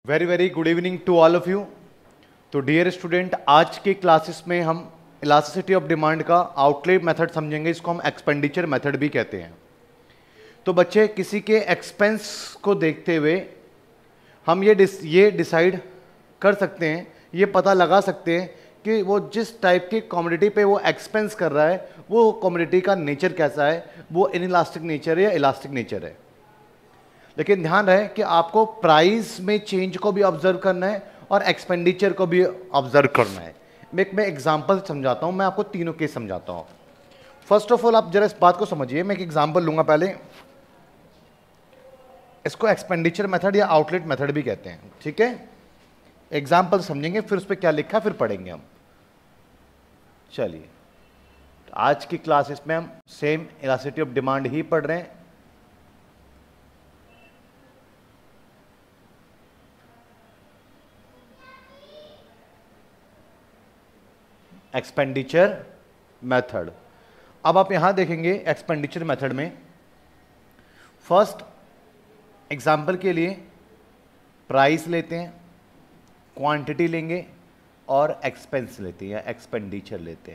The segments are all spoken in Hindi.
Very very good evening to all of you. तो डियर स्टूडेंट, आज के क्लासेस में हम इलास्टिसिटी ऑफ डिमांड का आउटलेट मेथड समझेंगे। इसको हम एक्सपेंडिचर मेथड भी कहते हैं। तो बच्चे, किसी के एक्सपेंस को देखते हुए हम ये डिसाइड कर सकते हैं, ये पता लगा सकते हैं कि वो जिस टाइप की कमोडिटी पे वो एक्सपेंस कर रहा है वो कमोडिटी का नेचर कैसा है, वो इनइलास्टिक नेचर है या इलास्टिक नेचर है। लेकिन ध्यान रहे कि आपको प्राइस में चेंज को भी ऑब्जर्व करना है और एक्सपेंडिचर को भी ऑब्जर्व करना है। मैं एग्जांपल समझाता हूं, मैं आपको तीनों केस समझाता हूं। फर्स्ट ऑफ ऑल आप जरा इस बात को समझिए। मैं एक एग्जांपल लूंगा पहले। इसको एक्सपेंडिचर मेथड या आउटलेट मेथड भी कहते हैं, ठीक है। एग्जांपल समझेंगे, फिर उस पर क्या लिखा फिर पढ़ेंगे हम। चलिए, आज की क्लासेस में हम सेम इलास्टिसिटी ऑफ डिमांड ही पढ़ रहे हैं। Expenditure method. अब आप यहां देखेंगे एक्सपेंडिचर मेथड में फर्स्ट एग्जांपल के लिए प्राइस लेते हैं, क्वांटिटी लेंगे और एक्सपेंस लेते हैं या एक्सपेंडिचर लेते हैं।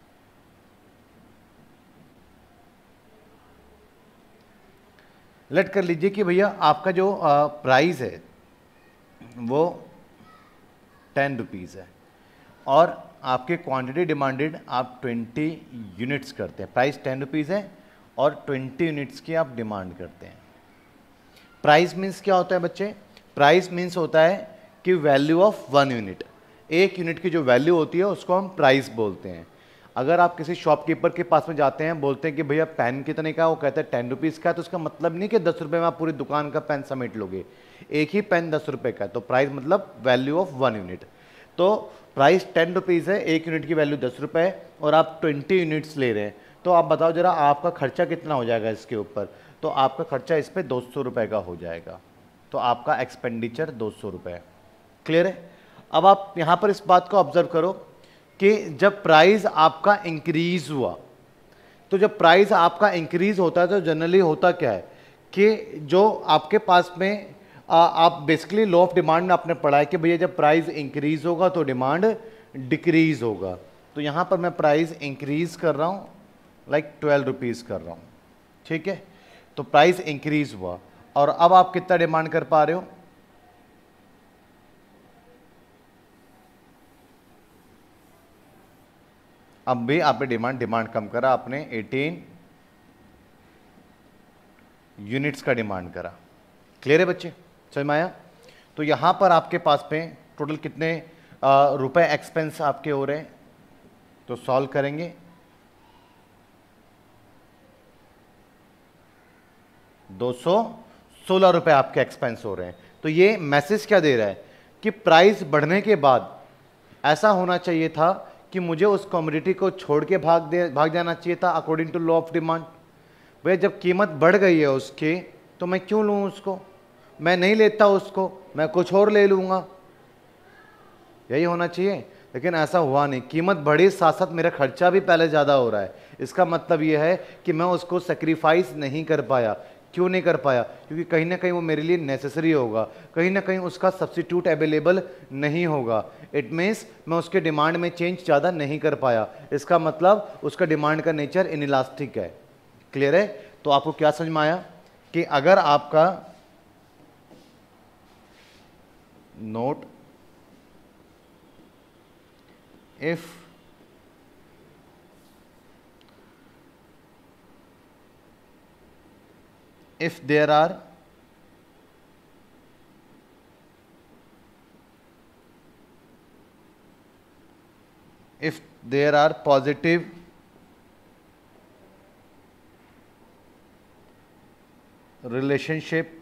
लेट कर लीजिए कि भैया आपका जो प्राइस है वो 10 रुपीज़ है और आपके क्वांटिटी डिमांडेड आप 20 यूनिट्स करते हैं। प्राइस 10 रुपीज़ है और 20 यूनिट्स की आप डिमांड करते हैं। प्राइस मीन्स क्या होता है बच्चे? प्राइस मीन्स होता है कि वैल्यू ऑफ 1 यूनिट। एक यूनिट की जो वैल्यू होती है उसको हम प्राइस बोलते हैं। अगर आप किसी शॉपकीपर के पास में जाते हैं, बोलते हैं कि भैया पेन कितने का, वो कहते हैं 10 रुपीज़ का, तो उसका मतलब नहीं कि 10 रुपये में आप पूरी दुकान का पेन समेट लोगे। एक ही पेन 10 रुपये का है, तो प्राइस मतलब वैल्यू ऑफ 1 यूनिट। तो प्राइस 10 रुपीज़ है, एक यूनिट की वैल्यू 10 रुपये है और आप 20 यूनिट्स ले रहे हैं। तो आप बताओ जरा आपका खर्चा कितना हो जाएगा इसके ऊपर? तो आपका खर्चा इस पर 200 रुपये का हो जाएगा। तो आपका एक्सपेंडिचर 200 रुपये। क्लियर है? अब आप यहाँ पर इस बात को ऑब्जर्व करो कि जब प्राइस आपका इंक्रीज हुआ, तो जब प्राइस आपका इंक्रीज होता है तो जनरली होता क्या है कि जो आपके पास में आप बेसिकली लॉ ऑफ डिमांड में आपने पढ़ा है कि भैया जब प्राइस इंक्रीज होगा तो डिमांड डिक्रीज होगा। तो यहाँ पर मैं प्राइस इंक्रीज कर रहा हूँ, लाइक 12 रुपीज़ कर रहा हूँ, ठीक है। तो प्राइस इंक्रीज हुआ और अब आप कितना डिमांड कर पा रहे हो? अब भी आपने डिमांड कम करा, आपने 18 यूनिट्स का डिमांड करा। क्लियर है बच्चे? समझ में आया? तो यहां पर आपके पास में टोटल कितने रुपए एक्सपेंस आपके हो रहे हैं? तो सॉल्व करेंगे। 216 रुपए आपके एक्सपेंस हो रहे हैं। तो ये मैसेज क्या दे रहा है कि प्राइस बढ़ने के बाद ऐसा होना चाहिए था कि मुझे उस कमोडिटी को छोड़ के भाग जाना चाहिए था according to law of demand. भैया जब कीमत बढ़ गई है उसकी, तो मैं क्यों लूँ उसको? मैं नहीं लेता उसको, मैं कुछ और ले लूँगा। यही होना चाहिए, लेकिन ऐसा हुआ नहीं। कीमत बढ़ी, साथ साथ मेरा खर्चा भी पहले ज़्यादा हो रहा है। इसका मतलब यह है कि मैं उसको सेक्रीफाइस नहीं कर पाया। क्यों नहीं कर पाया? क्योंकि कहीं ना कहीं वो मेरे लिए नेसेसरी होगा, कहीं ना कहीं उसका सब्स्टिट्यूट अवेलेबल नहीं होगा। इट मीन्स मैं उसके डिमांड में चेंज ज़्यादा नहीं कर पाया। इसका मतलब उसका डिमांड का नेचर इनइलास्टिक है। क्लियर है? तो आपको क्या समझ में आया कि अगर आपका note if there are positive relationship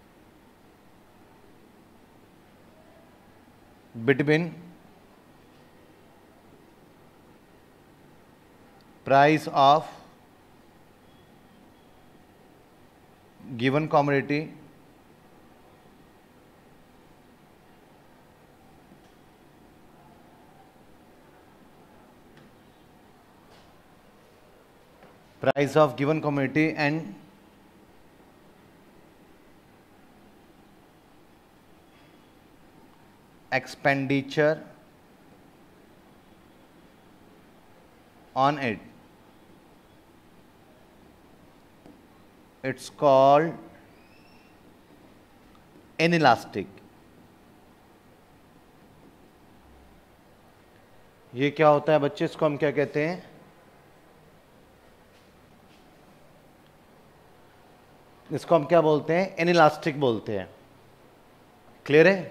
between price of given commodity and expenditure on it, it's called inelastic. ये क्या होता है बच्चे, इसको हम क्या कहते हैं, इसको हम क्या बोलते हैं, इनइलास्टिक बोलते हैं। क्लियर है?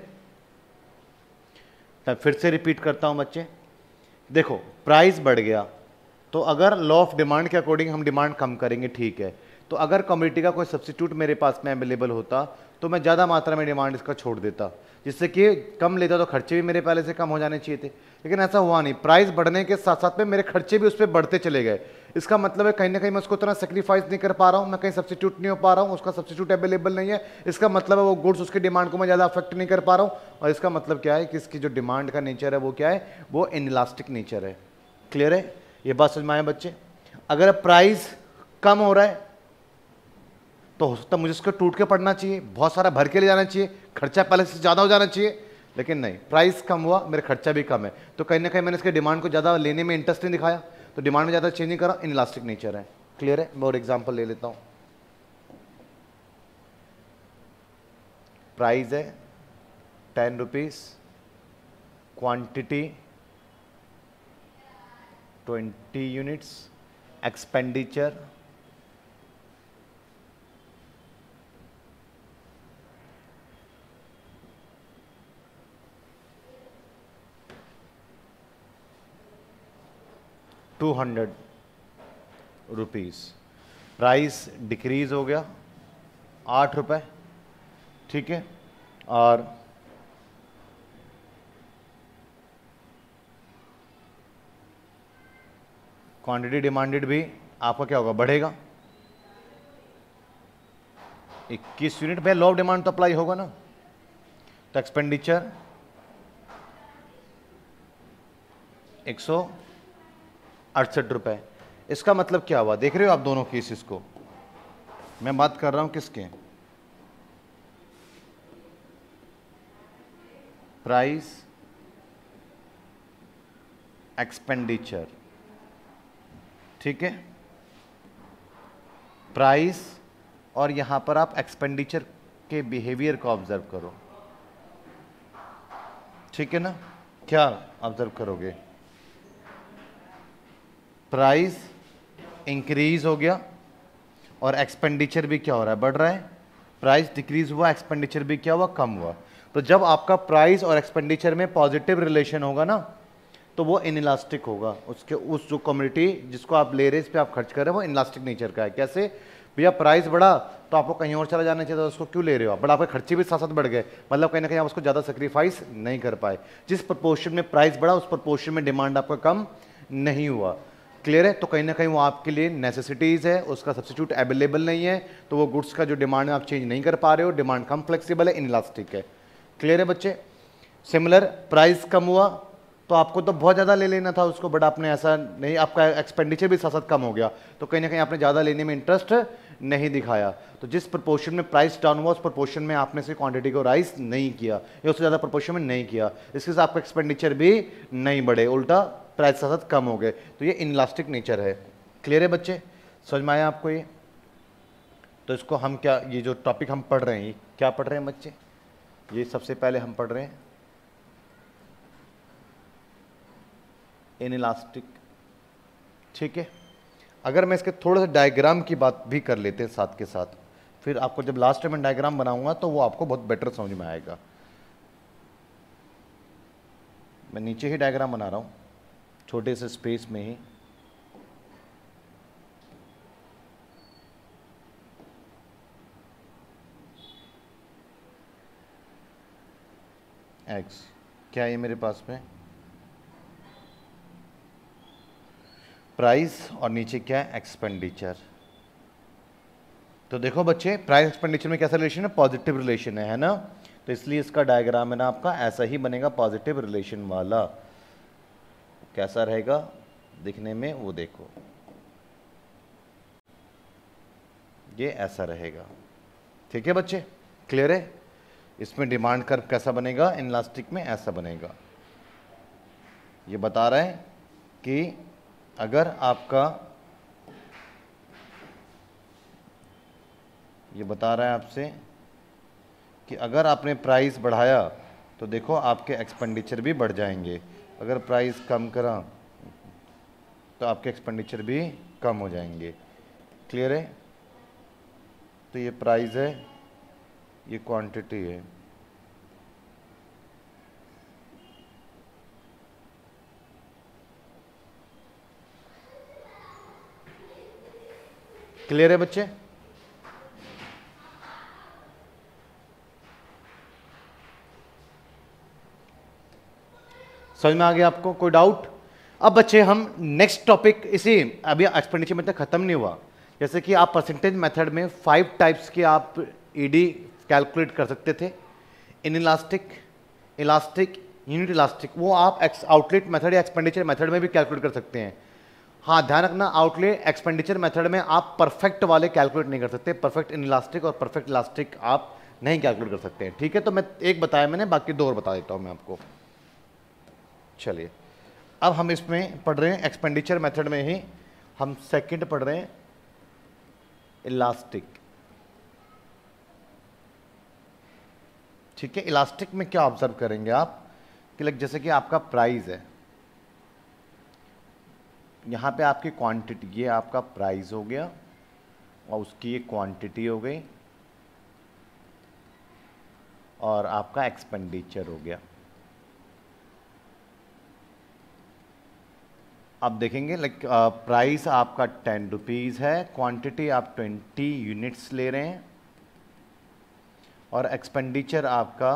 तब फिर से रिपीट करता हूं बच्चे, देखो प्राइस बढ़ गया तो अगर लॉ ऑफ डिमांड के अकॉर्डिंग हम डिमांड कम करेंगे, ठीक है, तो अगर कमोडिटी का कोई सब्स्टिट्यूट मेरे पास में अवेलेबल होता तो मैं ज़्यादा मात्रा में डिमांड इसका छोड़ देता, जिससे कि कम लेता तो खर्चे भी मेरे पहले से कम हो जाने चाहिए थे, लेकिन ऐसा हुआ नहीं। प्राइस बढ़ने के साथ साथ में मेरे खर्चे भी उस पर बढ़ते चले गए। इसका मतलब है कहीं ना कहीं मैं उसको उतना सेक्रीफाइस नहीं कर पा रहा हूँ, मैं कहीं सब्स्टिट्यूट नहीं हो पा रहा हूँ, उसका सब्स्टिट्यूट अवेलेबल नहीं है। इसका मतलब है वो गुड्स उसकी डिमांड को मैं ज़्यादा अफेक्ट नहीं कर पा रहा हूँ, और इसका मतलब क्या है कि इसकी जो डिमांड का नेचर है वो क्या है, वो इनइलास्टिक नेचर है। क्लियर है? ये बात समझ में आए बच्चे? अगर प्राइस कम हो रहा है तो हो सकता है मुझे इसको टूट के पड़ना चाहिए, बहुत सारा भर के ले जाना चाहिए, खर्चा पहले से ज़्यादा हो जाना चाहिए, लेकिन नहीं, प्राइस कम हुआ, मेरा खर्चा भी कम है, तो कहीं ना कहीं मैंने इसके डिमांड को ज़्यादा लेने में इंटरेस्ट नहीं दिखाया, तो डिमांड में ज़्यादा चेंज नहीं करा, इनइलास्टिक नेचर है। क्लियर है? मैं और एग्जाम्पल ले लेता हूँ। प्राइस है 10 rupees, quantity 20 units, expenditure 200 rupees. Price decrease हो गया 8 रुपये, ठीक है, और क्वांटिटी डिमांडेड भी आपका क्या होगा, बढ़ेगा 21 यूनिट। भाई लॉ ऑफ डिमांड तो अप्लाई होगा ना, तो एक्सपेंडिचर 168 रुपये। इसका मतलब क्या हुआ, देख रहे हो आप दोनों केसेस को, मैं बात कर रहा हूं किसके, प्राइस एक्सपेंडिचर, ठीक है, प्राइस, और यहां पर आप एक्सपेंडिचर के बिहेवियर को ऑब्जर्व करो, ठीक है ना। क्या ऑब्जर्व करोगे, प्राइस इंक्रीज हो गया और एक्सपेंडिचर भी क्या हो रहा है, बढ़ रहा है। प्राइस डिक्रीज हुआ, एक्सपेंडिचर भी क्या हुआ, कम हुआ। तो जब आपका प्राइस और एक्सपेंडिचर में पॉजिटिव रिलेशन होगा ना, तो वो इनइलास्टिक होगा, उसके उस जो कमोडिटी जिसको आप ले रहे हैं, इस पे आप खर्च कर रहे हैं, वो इनइलास्टिक नेचर का है। कैसे भैया, प्राइस बढ़ा तो आपको कहीं और चला जाना चाहिए था, उसको क्यों ले रहे हो आप, बट आपके खर्चे भी साथ साथ बढ़ गए, मतलब कहीं ना कहीं आप उसको ज़्यादा सेक्रीफाइस नहीं कर पाए। जिस प्रपोर्शन में प्राइस बढ़ा उस प्रपोर्शन में डिमांड आपका कम नहीं हुआ। क्लियर है? तो कहीं ना कहीं वो आपके लिए नेसेसिटीज़ है, उसका सब्स्टिट्यूट अवेलेबल नहीं है, तो वो गुड्स का जो डिमांड है आप चेंज नहीं कर पा रहे हो, डिमांड कम फ्लेक्सिबल है, इनइलास्टिक है। क्लियर है बच्चे? सिमिलर, प्राइस कम हुआ तो आपको तो बहुत ज़्यादा ले लेना था उसको, बट आपने ऐसा नहीं, आपका एक्सपेंडिचर भी साथ साथ कम हो गया, तो कहीं ना कहीं आपने ज़्यादा लेने में इंटरेस्ट नहीं दिखाया। तो जिस प्रपोर्शन में प्राइस डाउन हुआ उस प्रपोर्शन में आपने से क्वांटिटी को राइज नहीं किया, या उससे ज़्यादा प्रपोर्शन में नहीं किया, इसके साथ आपका एक्सपेंडिचर भी नहीं बढ़े, उल्टा प्राइस साथ साथ कम हो गए, तो ये इनइलास्टिक नेचर है। क्लियर है बच्चे? समझ में आया आपको ये? तो इसको हम क्या, ये जो टॉपिक हम पढ़ रहे हैं, ये क्या पढ़ रहे हैं बच्चे, ये सबसे पहले हम पढ़ रहे हैं इनइलास्टिक, ठीक है। अगर मैं इसके थोड़ा सा डायग्राम की बात भी कर लेते हैं साथ के साथ, फिर आपको जब लास्ट में डायग्राम बनाऊंगा तो वो आपको बहुत बेटर समझ में आएगा। मैं नीचे ही डायग्राम बना रहा हूं, छोटे से स्पेस में ही। एक्स क्या है ये मेरे पास में, प्राइस, और नीचे क्या है, एक्सपेंडिचर। तो देखो बच्चे, प्राइस एक्सपेंडिचर में कैसा रिलेशन है, पॉजिटिव रिलेशन है ना, तो इसलिए इसका डायग्राम है ना आपका ऐसा ही बनेगा, पॉजिटिव रिलेशन वाला। कैसा रहेगा दिखने में, वो देखो ये ऐसा रहेगा, ठीक है बच्चे। क्लियर है? इसमें डिमांड कर्व कैसा बनेगा, इनलास्टिक में ऐसा बनेगा। ये बता रहा है कि अगर आपका, ये बता रहा है आपसे कि अगर आपने प्राइस बढ़ाया तो देखो आपके एक्सपेंडिचर भी बढ़ जाएंगे, अगर प्राइस कम करा तो आपके एक्सपेंडिचर भी कम हो जाएंगे। क्लियर है? तो ये प्राइस है, ये क्वांटिटी है। क्लियर है बच्चे? समझ में आ गया आपको? कोई डाउट? अब बच्चे हम नेक्स्ट टॉपिक, इसी अभी एक्सपेंडिचर मेथड खत्म नहीं हुआ। जैसे कि आप परसेंटेज मेथड में 5 टाइप्स के आप ईडी कैलकुलेट कर सकते थे, इनइलास्टिक, इलास्टिक, यूनिट इलास्टिक, वो आप आउटलेट मेथड या एक्सपेंडिचर मेथड में भी कैलकुलेट कर सकते हैं। हाँ ध्यान रखना, आउटलेट एक्सपेंडिचर मेथड में आप परफेक्ट वाले कैलकुलेट नहीं कर सकते, परफेक्ट इनइलास्टिक और परफेक्ट इलास्टिक आप नहीं कैलकुलेट कर सकते हैं। ठीक है, तो मैं एक बताया मैंने, बाकी 2 और बता देता हूँ मैं आपको। चलिए अब हम इसमें पढ़ रहे हैं एक्सपेंडिचर मेथड में ही हम सेकंड पढ़ रहे हैं इलास्टिक। ठीक है, इलास्टिक में क्या ऑब्जर्व करेंगे आप कि लाइक जैसे कि आपका प्राइस है, यहां पे आपकी क्वांटिटी, ये आपका प्राइस हो गया और उसकी ये क्वांटिटी हो गई और आपका एक्सपेंडिचर हो गया। अब देखेंगे लाइक प्राइस आपका 10 रुपीज़ है, क्वांटिटी आप 20 यूनिट्स ले रहे हैं और एक्सपेंडिचर आपका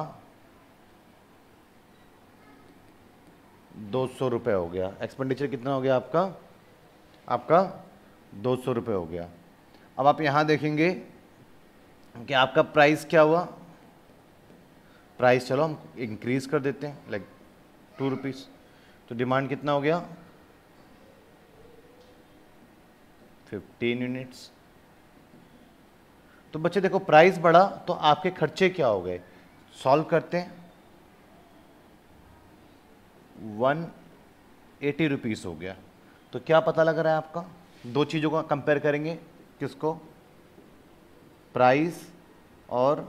200 रुपये हो गया। एक्सपेंडिचर कितना हो गया आपका? आपका 200 रुपये हो गया। अब आप यहाँ देखेंगे कि आपका प्राइस क्या हुआ, प्राइस चलो हम इंक्रीज कर देते हैं लाइक 2 रुपीज़, तो डिमांड कितना हो गया? 15 यूनिट्स। तो बच्चे देखो प्राइस बढ़ा तो आपके खर्चे क्या हो गए, सॉल्व करते हैं। 180 रुपीज़ हो गया। तो क्या पता लग रहा है आपका? 2 चीज़ों का कंपेयर करेंगे, किसको? प्राइस और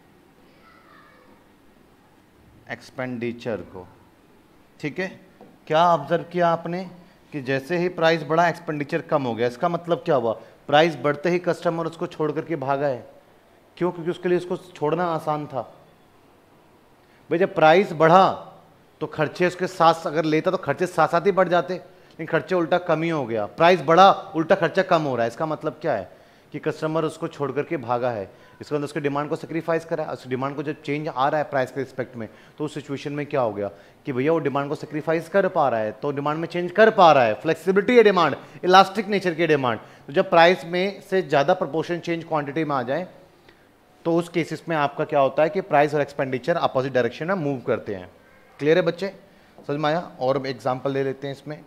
एक्सपेंडिचर को। ठीक है, क्या ऑब्जर्व किया आपने कि जैसे ही प्राइस बढ़ा एक्सपेंडिचर कम हो गया। इसका मतलब क्या हुआ? प्राइस बढ़ते ही कस्टमर उसको छोड़ करके भागा है। क्यों? क्योंकि उसके लिए उसको छोड़ना आसान था। भाई जब प्राइस बढ़ा तो खर्चे उसके साथ, अगर लेता तो खर्चे साथ साथ ही बढ़ जाते, लेकिन खर्चे उल्टा कम ही हो गया। प्राइस बढ़ा, उल्टा खर्चा कम हो रहा है। इसका मतलब क्या है कि कस्टमर उसको छोड़ करके भागा है। इसके अंदर उसके डिमांड को सेक्रीफाइस करा है। उस डिमांड को जब चेंज आ रहा है प्राइस के रिस्पेक्ट में, तो उस सिचुएशन में क्या हो गया कि भैया वो डिमांड को सेक्रीफाइस कर पा रहा है, तो डिमांड में चेंज कर पा रहा है। फ्लेक्सिबिलिटी है डिमांड, इलास्टिक नेचर की डिमांड। तो जब प्राइस में से ज़्यादा प्रोपोर्शन चेंज क्वांटिटी में आ जाए तो उस केसेस में आपका क्या होता है कि प्राइस और एक्सपेंडिचर अपोजिट डायरेक्शन में मूव करते हैं। क्लियर है बच्चे? समझ में आया? और एग्जांपल ले लेते हैं इसमें।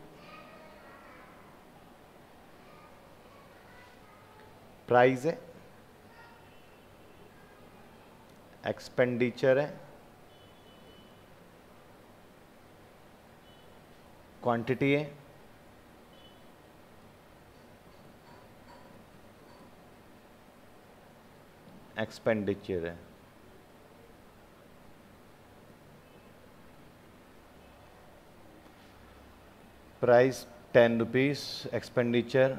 प्राइस है, एक्सपेंडिचर है, क्वांटिटी है, एक्सपेंडिचर है। Price 10 rupees, expenditure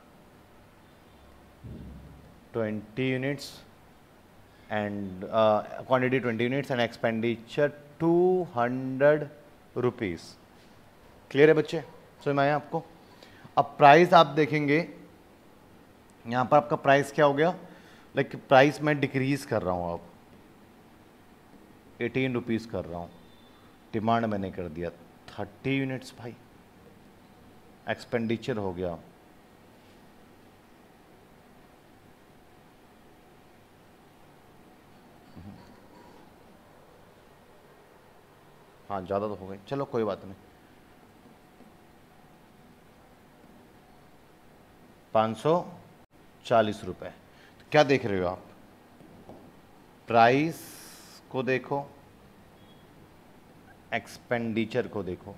20 units and quantity 20 units and expenditure 200 rupees. Clear है बच्चे? समझ में आया आपको? अब प्राइस आप देखेंगे, यहाँ पर आपका प्राइस क्या हो गया, लाइक प्राइस मैं डिक्रीज कर रहा हूँ, अब 18 रुपीज़ कर रहा हूँ। डिमांड मैंने कर दिया 30 यूनिट्स भाई। एक्सपेंडिचर हो गया हाँ ज़्यादा तो हो गई, चलो कोई बात नहीं, 540 रुपये। तो क्या देख रहे हो आप? प्राइस को देखो, एक्सपेंडिचर को देखो।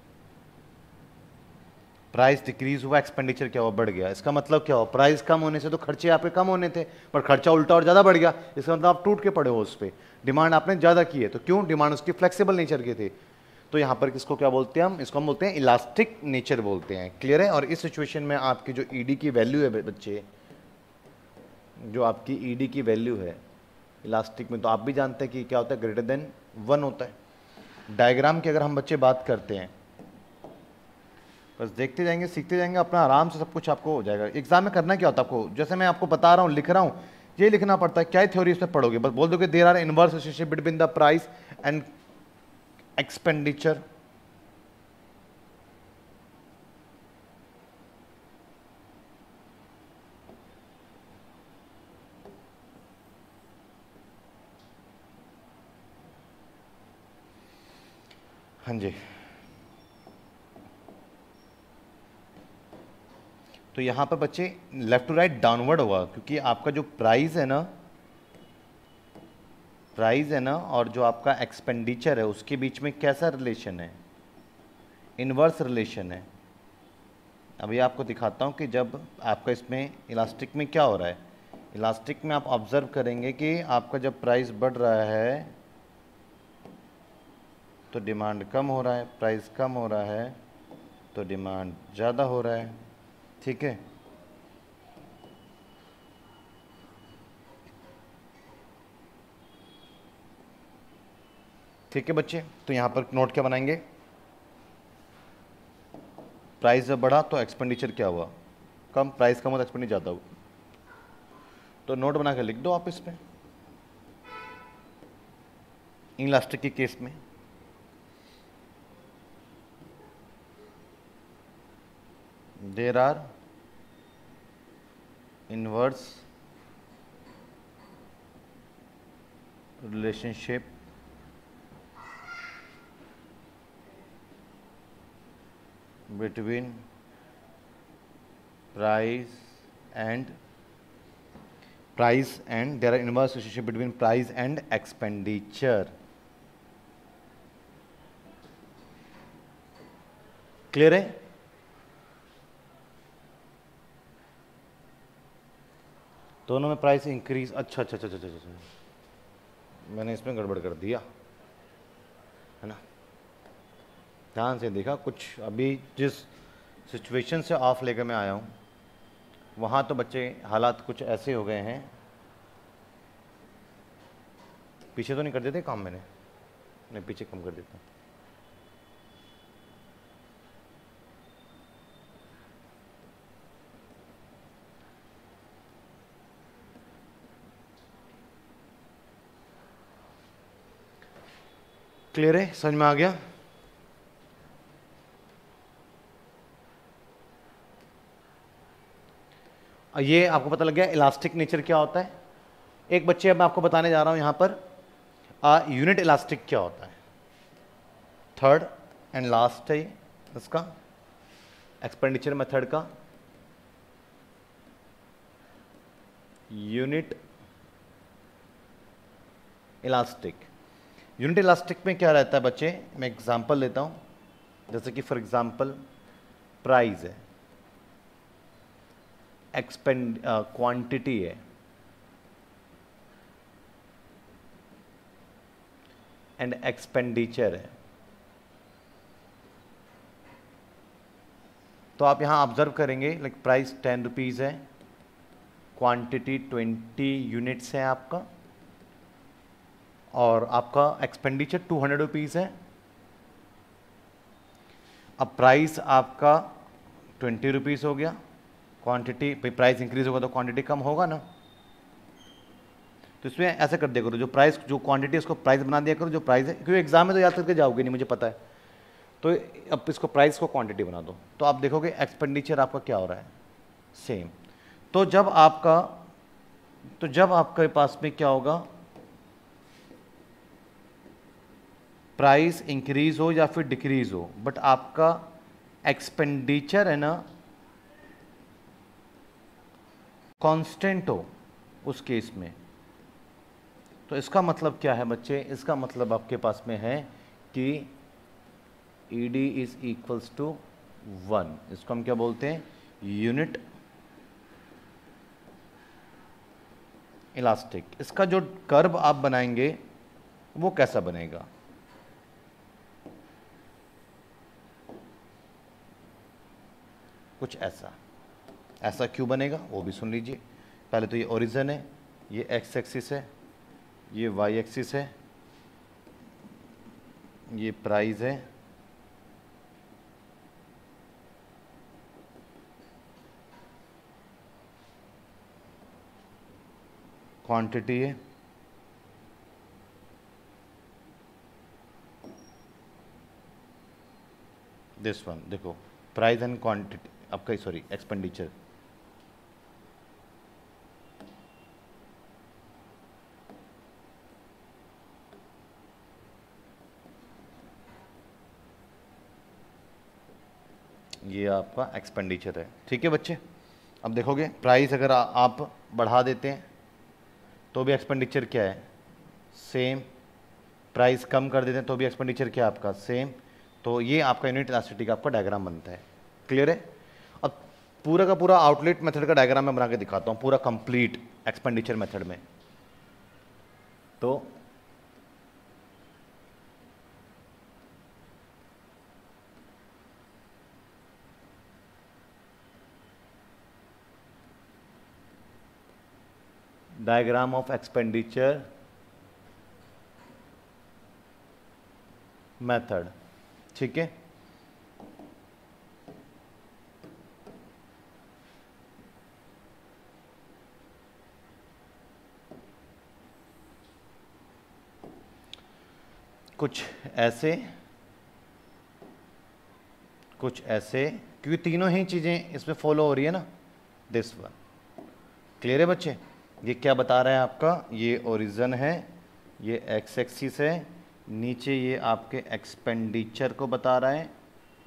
प्राइस डिक्रीज हुआ, एक्सपेंडिचर क्या हुआ, बढ़ गया। इसका मतलब क्या हुआ, प्राइस कम होने से तो खर्चे आपके कम होने थे, पर खर्चा उल्टा और ज़्यादा बढ़ गया। इसका मतलब आप टूट के पड़े हो उस पर, डिमांड आपने ज़्यादा की है। तो क्यों, डिमांड उसकी फ्लेक्सिबल नेचर के थे। तो यहाँ पर किसको क्या बोलते हैं हम, इसको हम बोलते हैं इलास्टिक नेचर बोलते हैं। क्लियर है। और इस सिचुएशन में आपकी जो ईडी की वैल्यू है बच्चे, जो आपकी ईडी की वैल्यू है इलास्टिक में, तो आप भी जानते हैं कि क्या होता है, ग्रेटर देन 1 होता है। डायग्राम की अगर हम बच्चे बात करते हैं, बस देखते जाएंगे, सीखते जाएंगे, अपना आराम से सब कुछ आपको हो जाएगा। एग्जाम में करना क्या होता है आपको, जैसे मैं आपको बता रहा हूँ, लिख रहा हूँ, ये लिखना पड़ता है। क्या थ्योरी इसमें पढ़ोगे, बस बोल दो कि there are inverse relationship between the price and expenditure. हाँ जी, तो यहाँ पर बच्चे लेफ्ट टू राइट डाउनवर्ड होगा, क्योंकि आपका जो प्राइस है ना और जो आपका एक्सपेंडिचर है उसके बीच में कैसा रिलेशन है, इनवर्स रिलेशन है। अभी आपको दिखाता हूँ कि जब आपका इसमें इलास्टिक में क्या हो रहा है। इलास्टिक में आप ऑब्जर्व करेंगे कि आपका जब प्राइस बढ़ रहा है तो डिमांड कम हो रहा है, प्राइस कम हो रहा है तो डिमांड ज़्यादा हो रहा है। ठीक है, ठीक है बच्चे। तो यहाँ पर नोट क्या बनाएंगे, प्राइस जब बढ़ा तो एक्सपेंडिचर क्या हुआ, कम। प्राइस कम हो तो एक्सपेंडिचर ज़्यादा हुआ। तो नोट बना के लिख दो आप इस पर, इलास्टिक के केस में। There are inverse relationship between price and there are inverse relationship between price and expenditure. Clear है। दोनों में प्राइस इंक्रीज, अच्छा अच्छा अच्छा अच्छा अच्छा, मैंने इसमें गड़बड़ कर दिया है ना, ध्यान से देखा। कुछ अभी जिस सिचुएशन से ऑफ लेकर मैं आया हूँ वहाँ तो बच्चे हालात कुछ ऐसे हो गए हैं। पीछे तो नहीं कर देते काम, मैंने नहीं पीछे कम कर देता। क्लियर है, समझ में आ गया। ये आपको पता लग गया इलास्टिक नेचर क्या होता है। एक बच्चे अब मैं आपको बताने जा रहा हूं यहां पर यूनिट इलास्टिक क्या होता है। थर्ड एंड लास्ट है इसका एक्सपेंडिचर मेथड का, यूनिट इलास्टिक। यूनिट इलास्टिक में क्या रहता है बच्चे, मैं एग्जांपल लेता हूं। जैसे कि फॉर एग्जांपल प्राइस है, क्वांटिटी है, एंड एक्सपेंडिचर है। तो आप यहां ऑब्जर्व करेंगे लाइक प्राइस 10 रुपीज़ है, क्वांटिटी 20 यूनिट्स है आपका, और आपका एक्सपेंडिचर 200 रुपीज़ है। अब प्राइस आपका 20 रुपीज़ हो गया, क्वांटिटी प्राइस इंक्रीज होगा तो क्वांटिटी कम होगा ना। तो इसमें ऐसे कर दिया करो, जो प्राइस जो क्वांटिटी उसको प्राइस बना दिया करो, जो प्राइस है, क्योंकि एग्जाम में तो याद करके जाओगे नहीं मुझे पता है। तो अब इसको प्राइस को क्वांटिटी बना दो, तो आप देखोगे एक्सपेंडिचर आपका क्या हो रहा है, सेम। तो जब आपके पास में क्या होगा, प्राइस इंक्रीज हो या फिर डिक्रीज हो, बट आपका एक्सपेंडिचर है ना कांस्टेंट हो, उस केस में तो इसका मतलब क्या है बच्चे, इसका मतलब आपके पास में है कि ED इज इक्वल्स टू 1, इसको हम क्या बोलते हैं, यूनिट इलास्टिक। इसका जो कर्व आप बनाएंगे वो कैसा बनेगा, कुछ ऐसा, ऐसा क्यों बनेगा वो भी सुन लीजिए। पहले तो ये ओरिजिन है, ये एक्स एक्सिस है, ये वाई एक्सिस है, ये प्राइस है, क्वांटिटी है, दिस वन देखो, प्राइस एंड क्वांटिटी आपका, सॉरी एक्सपेंडिचर, ये आपका एक्सपेंडिचर है। ठीक है बच्चे, अब देखोगे प्राइस अगर आप बढ़ा देते हैं तो भी एक्सपेंडिचर क्या है, सेम, प्राइस कम कर देते हैं तो भी एक्सपेंडिचर क्या है आपका, सेम। तो ये आपका यूनिट इलास्टिसिटी का आपका डायग्राम बनता है। क्लियर है। अब पूरा का पूरा आउटलेट मेथड का डायग्राम मैं बना के दिखाता हूँ, पूरा कंप्लीट एक्सपेंडिचर मेथड में। तो डायग्राम ऑफ एक्सपेंडिचर मेथड, ठीक है। कुछ ऐसे, कुछ ऐसे, क्योंकि तीनों ही चीजें इसमें फॉलो हो रही है ना, दिस वन। क्लियर है बच्चे। ये क्या बता रहा है आपका, ये ओरिजिन है, ये एक्स एक्सिस है, नीचे ये आपके एक्सपेंडिचर को बता रहा है,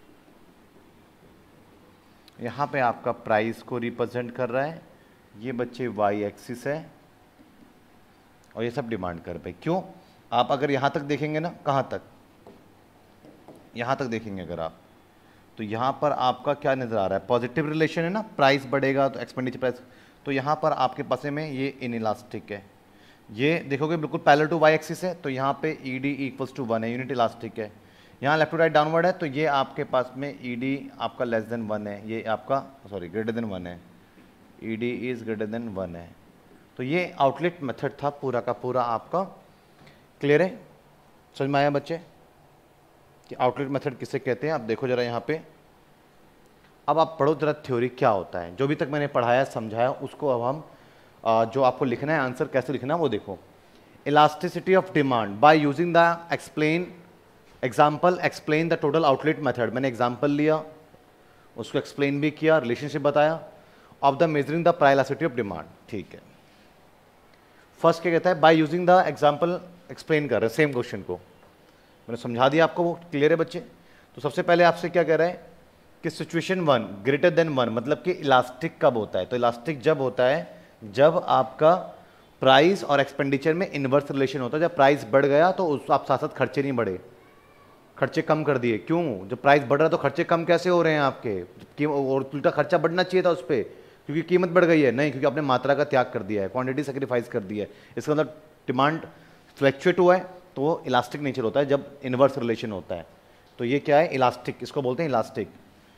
यहाँ पे आपका प्राइस को रिप्रेजेंट कर रहा है, ये बच्चे वाई एक्सिस है, और ये सब डिमांड कर पे। क्यों, आप अगर यहाँ तक देखेंगे ना, कहाँ तक, यहाँ तक देखेंगे अगर आप, तो यहाँ पर आपका क्या नज़र आ रहा है, पॉजिटिव रिलेशन है ना, प्राइस बढ़ेगा तो एक्सपेंडिचर प्राइस, तो यहाँ पर आपके पास में ये इनइलास्टिक है। ये देखोगे बिल्कुल पैरेलल टू वाई एक्सिस है, तो यहाँ पे ED इक्वल्स टू 1 है, यूनिट इलास्टिक है। यहाँ लेफ्ट टू राइट डाउनवर्ड है, तो ये आपके पास में ED आपका लेस देन 1 है, ये आपका सॉरी ग्रेटर देन 1 है, ED इज ग्रेटर देन 1 है। तो ये आउटलेट मेथड था पूरा का पूरा आपका। क्लियर है, समझ में आया बच्चे कि आउटलेट मेथड किसे कहते हैं। आप देखो जरा यहाँ पे, अब आप पढ़ो जरा थ्योरी क्या होता है, जो भी तक मैंने पढ़ाया समझाया उसको अब हम जो आपको लिखना है आंसर कैसे लिखना है वो देखो। Elasticity of demand by using the example explain the total outlet method. मैंने एग्जाम्पल लिया, उसको एक्सप्लेन भी किया, रिलेशनशिप बताया of the measuring the price elasticity of demand. ठीक है, फर्स्ट क्या कहता है, by using the example explain कर रहे हैं सेम क्वेश्चन को, मैंने समझा दिया आपको, वो क्लियर है बच्चे। तो सबसे पहले आपसे क्या कह रहा है कि सिचुएशन 1 ग्रेटर देन 1 मतलब कि इलास्टिक कब होता है, तो इलास्टिक जब होता है जब आपका प्राइस और एक्सपेंडिचर में इनवर्स रिलेशन होता है। जब प्राइस बढ़ गया तो उस आप साथ साथ खर्चे नहीं बढ़े, खर्चे कम कर दिए। क्यों, जब प्राइस बढ़ रहा है तो खर्चे कम कैसे हो रहे हैं आपके, और उल्टा खर्चा बढ़ना चाहिए था उस पर, क्योंकि कीमत बढ़ गई है, नहीं, क्योंकि आपने मात्रा का त्याग कर दिया है, क्वांटिटी सेक्रीफाइस कर दी है। इसका मतलब डिमांड फ्लैक्चुएट हुआ है, तो वो इलास्टिक नेचर होता है जब इनवर्स रिलेशन होता है। तो ये क्या है, इलास्टिक, इसको बोलते हैं elastic.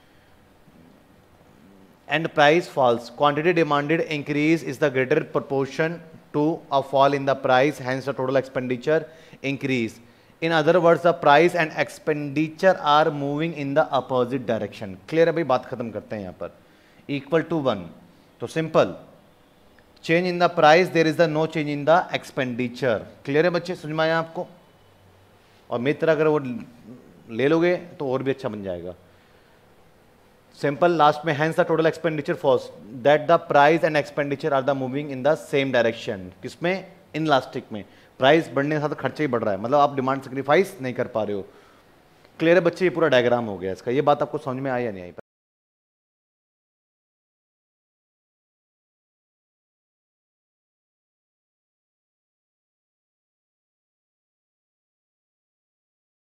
And price falls, quantity demanded increase is the greater proportion to a fall in the price, hence the total expenditure increase. In other words, the price and expenditure are moving in the opposite direction. Clear है भाई, बात खत्म करते हैं यहाँ पर। Equal to 1, तो simple, change in the price, there is the no change in the expenditure. Clear है बच्चे, समझ में आया आपको। और मित्र अगर वो ले लोगे तो और भी अच्छा बन जाएगा। सिंपल, लास्ट में hence the total expenditure falls, that the price and expenditure are the moving in the same direction. किसमें, इन इलास्टिक में, प्राइस बढ़ने के साथ खर्चा ही बढ़ रहा है, मतलब आप डिमांड सेक्रीफाइस नहीं कर पा रहे हो। क्लियर है बच्चे, ये पूरा डायग्राम हो गया इसका। ये बात आपको समझ में आई या नहीं आई?